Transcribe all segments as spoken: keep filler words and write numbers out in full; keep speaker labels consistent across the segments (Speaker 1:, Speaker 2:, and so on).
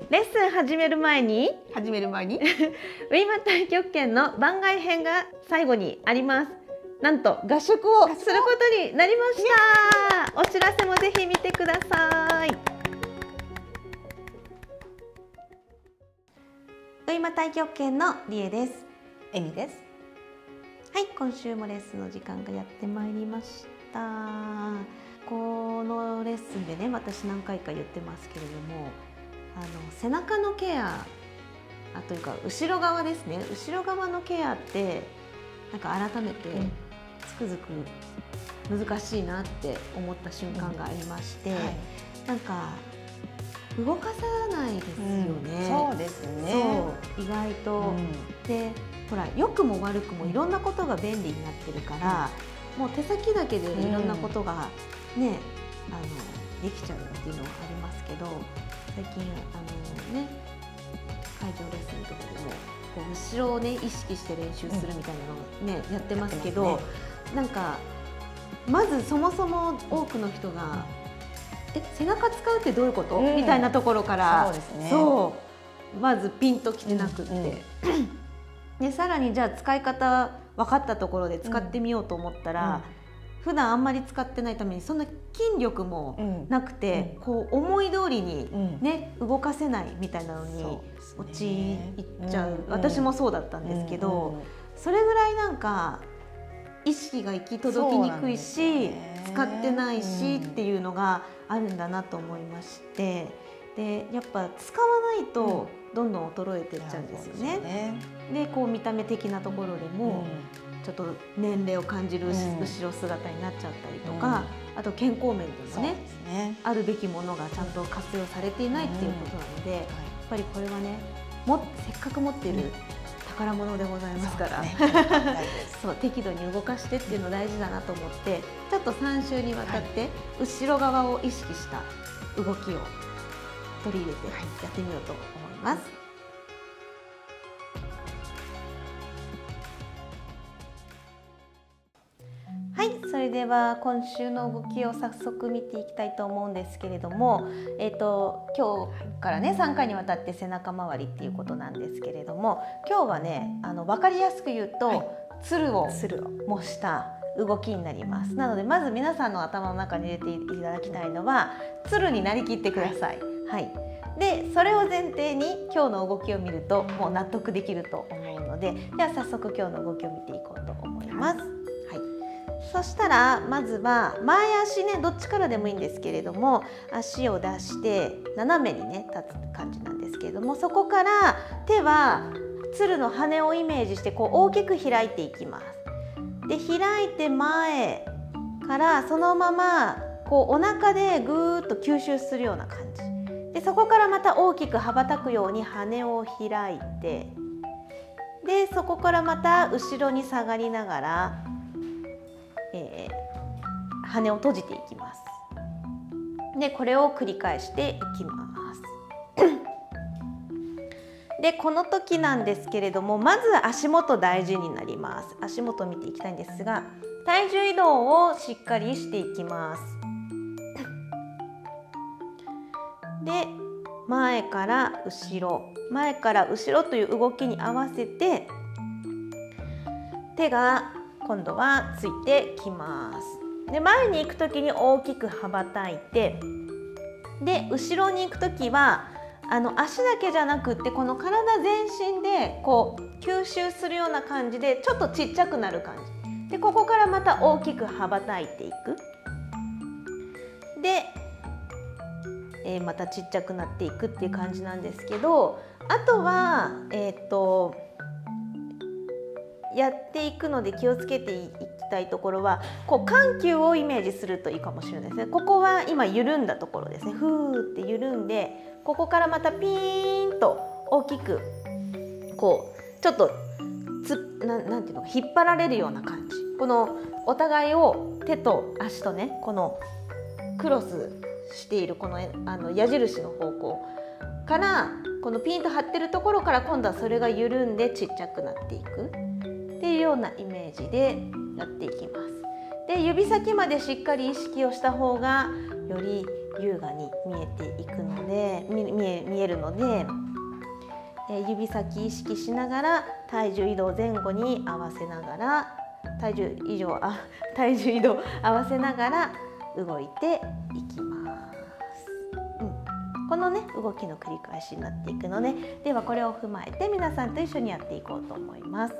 Speaker 1: レッスン始める前に
Speaker 2: 始める前に
Speaker 1: ウィマ太極拳の番外編が最後にあります。なんと合宿をすることになりました。お知らせもぜひ見てください。ウィマ太極拳のりえです。
Speaker 2: えみです。
Speaker 1: はい、今週もレッスンの時間がやってまいりました。このレッスンでね、私何回か言ってますけれども、あの背中のケアあというか後ろ側ですね、後ろ側のケアってなんか改めてつくづく難しいなって思った瞬間がありまして、うんはい、なんか動かさないですよね、
Speaker 2: うん、そうですね。
Speaker 1: そう意外と、うん、でほら良くも悪くもいろんなことが便利になってるから、うん、もう手先だけでいろんなことがね、うん、あのできちゃうっていうのはありますけど、最近あのね会場レッスンとかでもこう後ろをね意識して練習するみたいなのをね、うん、やってますけど、ね、なんかまずそもそも多くの人が「え背中使うってどういうこと？うん」みたいなところから
Speaker 2: そうですね、
Speaker 1: そうまずピンときてなくって、うんうん、でさらにじゃあ使い方分かったところで使ってみようと思ったら、うんうん普段あんまり使ってないためにそんな筋力もなくて、うん、こう思い通りに、ねうん、動かせないみたいなのに陥っちゃう、うん、私もそうだったんですけど、うんうん、それぐらいなんか意識が行き届きにくいし、ね、使ってないしっていうのがあるんだなと思いまして、でやっぱ使わないとどんどん衰えていっちゃうんですよね。うん、でこう見た目的なところでも、うんちょっと年齢を感じる後ろ姿になっちゃったりとか、うん、あと健康面でも ね, ねあるべきものがちゃんと活用されていないっていうことなので、うん、やっぱりこれはねもせっかく持っている宝物でございますから、うん、そう、適度に動かしてっていうの大事だなと思ってちょっとさん週にわたって後ろ側を意識した動きを取り入れてやってみようと思います。はい、それでは今週の動きを早速見ていきたいと思うんですけれども、えーと、今日からねさんかいにわたって背中周りっていうことなんですけれども、今日はねあの分かりやすく言うと、はい、鶴を模した動きになります。なのでまず皆さんの頭の中に入れていただきたいのは鶴になりきってください。はい、でそれを前提に今日の動きを見るともう納得できると思うので、では早速今日の動きを見ていこうと思います。はいそしたらまずは前足ねどっちからでもいいんですけれども足を出して斜めにね立つ感じなんですけれども、そこから手は鶴の羽をイメージしてこう大きく開いていきます。で開いて前からそのままこうお腹でぐーっと吸収するような感じで、そこからまた大きく羽ばたくように羽を開いて、でそこからまた後ろに下がりながらえー、羽を閉じていきます。でこれを繰り返していきます。でこの時なんですけれども、まず足元大事になります。足元を見ていきたいんですが、体重移動をしっかりしていきます。で前から後ろ前から後ろという動きに合わせて手が今度はついてきます。で前に行く時に大きく羽ばたいて、で後ろに行く時はあの足だけじゃなくってこの体全身でこう吸収するような感じでちょっとちっちゃくなる感じで、ここからまた大きく羽ばたいていく。で、えー、またちっちゃくなっていくっていう感じなんですけど、あとはえー、っとやっていくので気をつけていきたいところはこう緩急をイメージするといいかもしれないですね。ここは今緩んだところですね。ふーって緩んで、ここからまたピーンと大きくこうちょっとつ な, なんていうのか引っ張られるような感じ、このお互いを手と足とねこのクロスしているこのあの矢印の方向からこのピンと張ってるところから今度はそれが緩んでちっちゃくなっていくっていうようなイメージでやっていきます。で指先までしっかり意識をした方がより優雅に見えていくので見見え見えるので、えー、指先意識しながら体重移動前後に合わせながら体重以上あ体重移動合わせながら動いていきます、うん、このね動きの繰り返しになっていくので、ではこれを踏まえて皆さんと一緒にやっていこうと思います。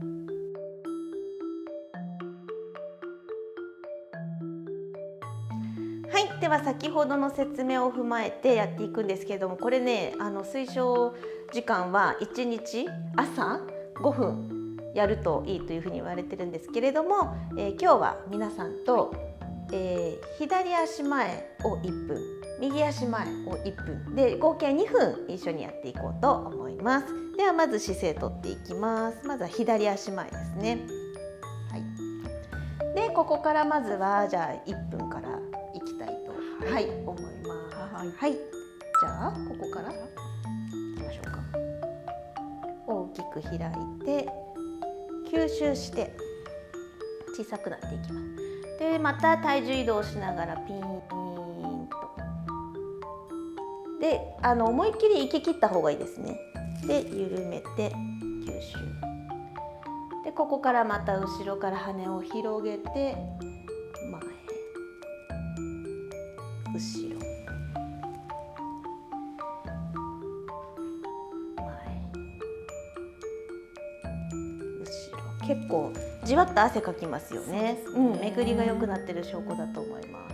Speaker 1: はい、では先ほどの説明を踏まえてやっていくんですけれども、これねあの推奨時間はいちにち朝ごふんやるといいというふうに言われてるんですけれども、えー、今日は皆さんと、えー、左足前をいっぷん、右足前をいっぷんで合計にふん一緒にやっていこうと思います。ではまず姿勢とっていきます。まずは左足前ですね。はい、でここからまずはじゃあいっぷんからいきたいと、はいはい、思います。はい、はい、じゃあここからいきましょうか。大きく開いて吸収して小さくなっていきます。でまた体重移動しながらピーンとであの思いっきり息切った方がいいですね。で緩めて吸収でここからまた後ろから羽を広げて前後ろ結構じわっと汗かきますよね。うん、巡りが良くなってる証拠だと思います。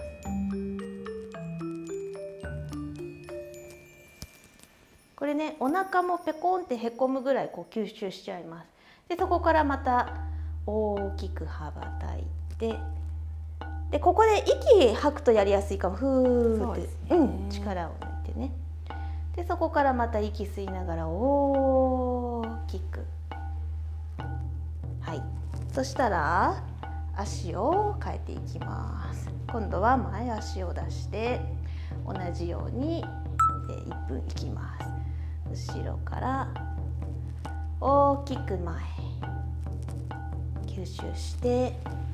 Speaker 1: これね、お腹もペコンってへこむぐらいこう吸収しちゃいます。で、そこからまた大きく羽ばたいて、でここで息吐くとやりやすいかも。ふーって、う、ね、うん、力を抜いてね。で、そこからまた息吸いながら大きく。はい、そしたら足を変えていきます。今度は前足を出して同じようにいっぷんいきます。後ろから大きく前吸収して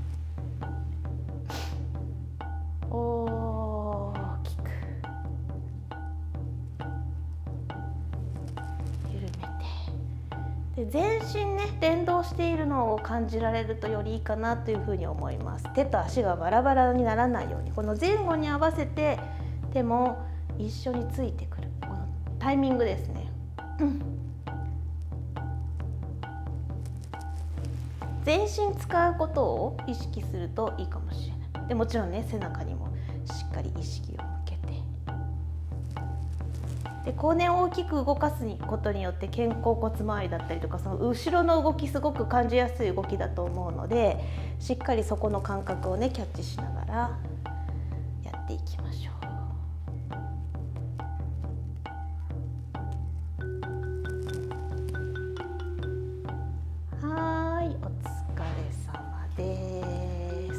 Speaker 1: 大きく緩めて、で全身ね連動しているのを感じられるとよりいいかなというふうに思います。手と足がバラバラにならないようにこの前後に合わせて手も一緒についてくるこのタイミングですね、うん、全身使うことを意識するといいかもしれない。でもちろんね背中にもしっかり意識を向けて、でこうね大きく動かすことによって肩甲骨周りだったりとかその後ろの動きすごく感じやすい動きだと思うので、しっかりそこの感覚をねキャッチしながらやっていきましょう。はい、お疲れ様です。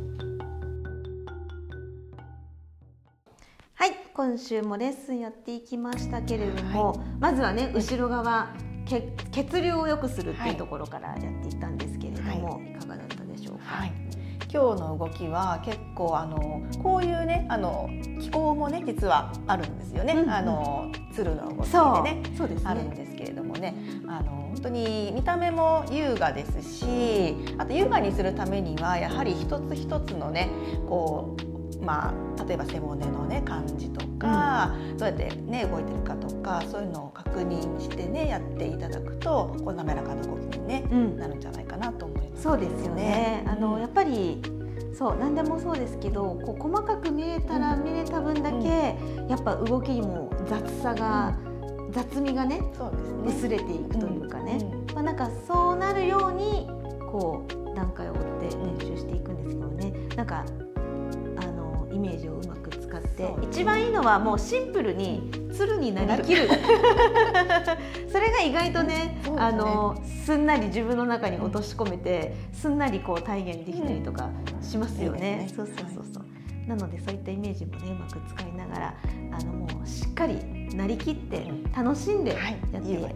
Speaker 1: はい、今週もレッスンやっていきましたけれども、はい、まずはね後ろ側血, 血流を良くするっていうところからやっていったんですけれども、はい、いかがだったでしょうか。
Speaker 2: はい、今日の動きは結構あのこういうねあの気候もね実はあるんですよね、うんうん、あの鶴の動きでね、そうですねあるんですけれどもね、あの本当に見た目も優雅ですし、あと優雅にするためにはやはり一つ一つのねこうまあ例えば背骨のね感じとか、うん、どうやってね動いてるかとかそういうのを確認してねやっていただくとこう滑らかな動きに、ねうん、なるんじゃないかなと思います。
Speaker 1: そうですよね。あのやっぱりそう何でもそうですけど、こう細かく見れたら見れた分だけ、うん、やっぱ動きにも雑さが、うん、雑味がね、そうですね薄れていくというかね、うんうんまあ、なんかそうなるようにこう段階を追って練習していくんですけどね、なんかあのイメージをうまく使って、一番いいのはもうシンプルに鶴になりきるそれが意外と ね, ねあのすんなり自分の中に落とし込めて、すんなりこう体現できたりとかしますよね。そうそうそうそう、はい、なのでそういったイメージもねうまく使いながらあのもうしっかりなりきって楽しんでやって、はい、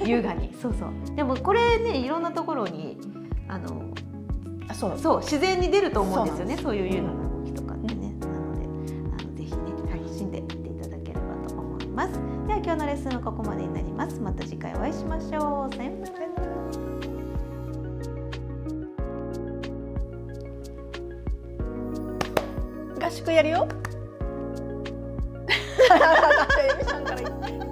Speaker 1: 優雅にそうそうでもこれねいろんなところにあのあそうそう自然に出ると思うんですよね、そういう優雅な動きとかってね、うん、なのであのぜひねます。では今日のレッスンはここまでになります。また次回お会いしましょう。さようなら。
Speaker 2: 合宿やるよ。エミさんから言って